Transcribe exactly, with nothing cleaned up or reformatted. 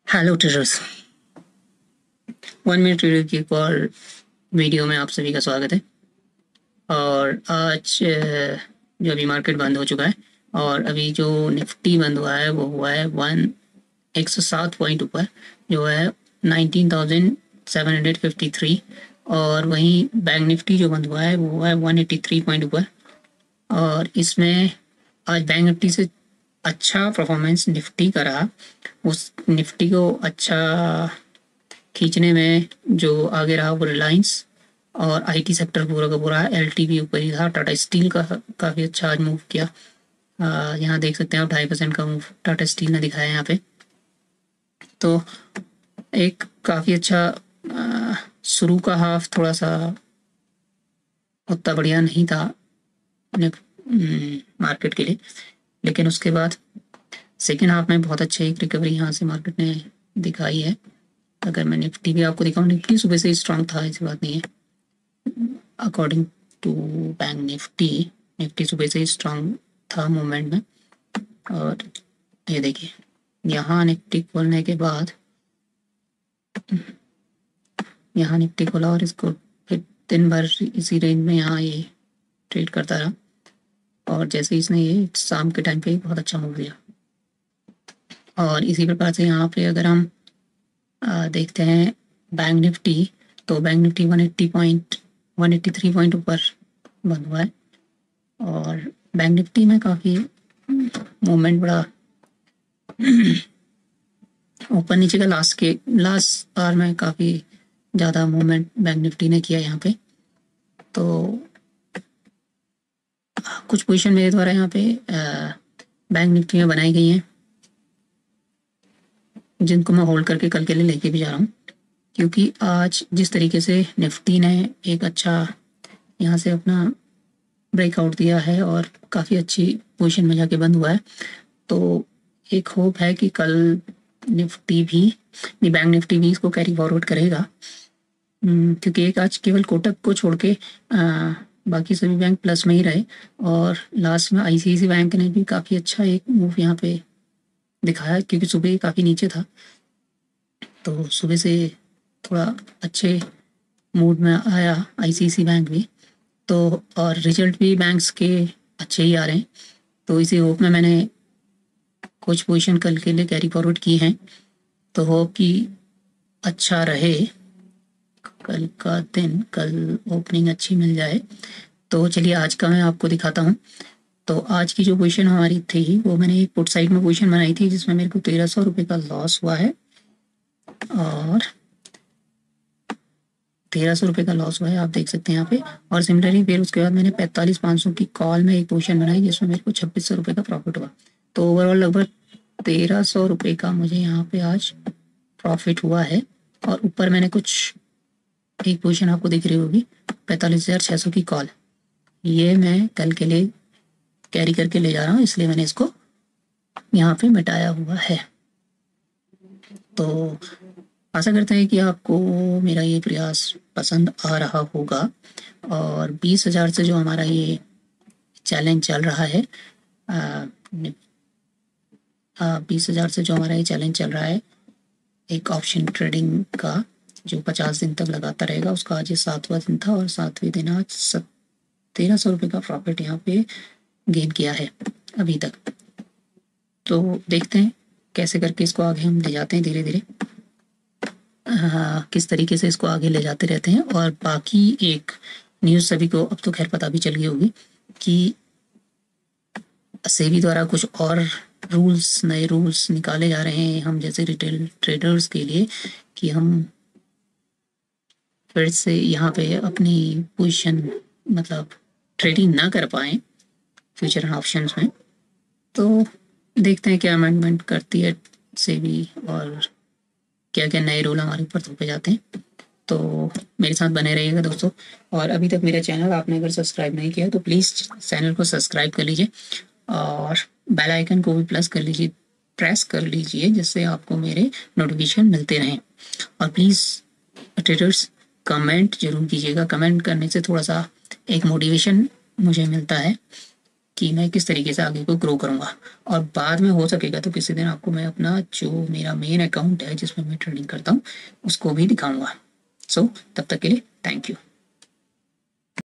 Hello traders, one minute trader की एक और वीडियो में आप सभी का स्वागत है। और आज अ, जो अभी मार्केट बंद हो चुका है और अभी जो निफ्टी बंद हुआ है वो हुआ है वन एक सौ सात पॉइंट ऊपर, जो है nineteen thousand seven hundred fifty three. और वहीं बैंक निफ्टी जो बंद हुआ है वो हुआ है वन एटी थ्री पॉइंट ऊपर। और इसमें आज बैंक निफ्टी से अच्छा परफॉर्मेंस निफ्टी का रहा। उस निफ्टी को अच्छा खींचने में जो आगे रहा वो रिलायंस और आईटी सेक्टर पूरा का पूरा। एलटीवी ऊपर ही था। टाटा स्टील का काफ़ी अच्छा आज मूव किया। आ, यहाँ देख सकते हैं आप ढाई परसेंट का मूव टाटा स्टील ने दिखाया यहाँ पे। तो एक काफ़ी अच्छा आ, शुरू का हाफ थोड़ा सा उतना बढ़िया नहीं था मार्केट के लिए, लेकिन उसके बाद सेकेंड हाफ में बहुत अच्छे एक रिकवरी यहाँ से मार्केट ने दिखाई है। अगर मैं निफ्टी भी आपको दिखाऊँ, निफ्टी सुबह से ही स्ट्रांग था, ऐसी बात नहीं है। According to bank Nifty, Nifty सुबह से ही स्ट्रांग था मूवमेंट में। और ये देखिए यहाँ निफ्टी खोलने के बाद यहाँ निफ्टी खोला और इसको फिर दिन भर इसी रेंज में यहाँ ये ट्रेड करता रहा। और जैसे इसने ये शाम के टाइम पे बहुत अच्छा मूव दिया। और इसी प्रकार से यहाँ पे अगर हम आ, देखते हैं बैंक निफ्टी, तो bank Nifty one eighty point one eighty three point ऊपर बंद हुआ है। और बैंक निफ्टी में काफ़ी मूवमेंट बड़ा ऊपर नीचे का लास्ट के लास्ट आवर में काफ़ी ज़्यादा मूवमेंट बैंक निफ्टी ने किया यहाँ पे। तो कुछ पोजीशन मेरे द्वारा यहाँ पे बैंक निफ्टी में बनाई गई हैं, जिनको मैं होल्ड करके कल के लिए लेके भी जा रहा हूँ। क्योंकि आज जिस तरीके से निफ्टी ने एक अच्छा यहाँ से अपना ब्रेकआउट दिया है और काफ़ी अच्छी पोजीशन में जाके बंद हुआ है, तो एक होप है कि कल निफ्टी भी नहीं बैंक निफ्टी भी इसको कैरी फॉरवर्ड करेगा। क्योंकि एक आज केवल कोटक को छोड़ के आ, बाकी सभी बैंक प्लस में ही रहे। और लास्ट में आईसीआईसीआई बैंक ने भी काफ़ी अच्छा एक मूव यहाँ पे दिखाया, क्योंकि सुबह काफ़ी नीचे था, तो सुबह से थोड़ा अच्छे मूड में आया आईसीआईसीआई बैंक भी। तो और रिजल्ट भी बैंक्स के अच्छे ही आ रहे हैं, तो इसी होप में मैंने कुछ पोजीशन कल के लिए कैरी फॉरवर्ड की हैं। तो होप कि अच्छा रहे कल का दिन, कल ओपनिंग अच्छी मिल जाए। तो चलिए आज का मैं आपको दिखाता हूँ। तो आज की जो पोजीशन हमारी थी वो मैंने एक पुट साइड में पोजीशन बनाई थी, जिसमें मेरे को तेरह सौ रुपये का लॉस हुआ है। और तेरह सौ रुपये का लॉस हुआ है, आप देख सकते हैं यहाँ पे। और सिमिलरली फिर उसके बाद मैंने पैंतालीस पाँच सौ की कॉल में एक पोजीशन बनाई, जिसमें मेरे को छब्बीस सौ रुपये का प्रॉफिट हुआ। तो ओवरऑल लगभग तेरह सौ रुपये का मुझे यहाँ पे आज प्रॉफिट हुआ है। और ऊपर मैंने कुछ एक पोजीशन आपको दिख रही होगी पैंतालीस हज़ार छः सौ की कॉल, ये मैं कल के लिए कैरी करके ले जा रहा हूँ, इसलिए मैंने इसको यहाँ पे मिटाया हुआ है। तो आशा करते हैं कि आपको मेरा ये प्रयास पसंद आ रहा होगा। और बीस हज़ार से जो हमारा ये चैलेंज चल रहा है, बीस हज़ार से जो हमारा ये चैलेंज चल रहा है एक ऑप्शन ट्रेडिंग का, जो पचास दिन तक लगाता रहेगा, उसका आज ये सातवां दिन था। और सातवें दिन आज सब तेरह सौ रुपये का प्रॉफिट यहाँ पे गेन किया है अभी तक। तो देखते हैं कैसे करके इसको आगे हम ले जाते हैं धीरे धीरे, किस तरीके से इसको आगे ले जाते रहते हैं। और बाकी एक न्यूज़ सभी को अब तो खैर पता भी चल गई होगी कि सेबी द्वारा कुछ और रूल्स, नए रूल्स निकाले जा रहे हैं हम जैसे रिटेल ट्रेडर्स के लिए, कि हम फिर से यहाँ पे अपनी पोजीशन मतलब ट्रेडिंग ना कर पाएँ फ्यूचर एंड ऑप्शंस में। तो देखते हैं क्या अमेंडमेंट करती है सेबी और क्या क्या नए रूल हमारे ऊपर थोपे जाते हैं। तो मेरे साथ बने रहिएगा दोस्तों। और अभी तक मेरा चैनल आपने अगर सब्सक्राइब नहीं किया तो प्लीज़ चैनल को सब्सक्राइब कर लीजिए और बेल आइकन को भी प्लस कर लीजिए, प्रेस कर लीजिए, जिससे आपको मेरे नोटिफिकेशन मिलते रहें। और प्लीज़ ट्रेडर्स कमेंट जरूर कीजिएगा। कमेंट करने से थोड़ा सा एक मोटिवेशन मुझे मिलता है कि मैं किस तरीके से आगे को ग्रो करूँगा। और बाद में हो सकेगा तो किसी दिन आपको मैं अपना जो मेरा मेन अकाउंट है जिसमें मैं ट्रेडिंग करता हूँ उसको भी दिखाऊँगा। सो तब तक के लिए थैंक यू।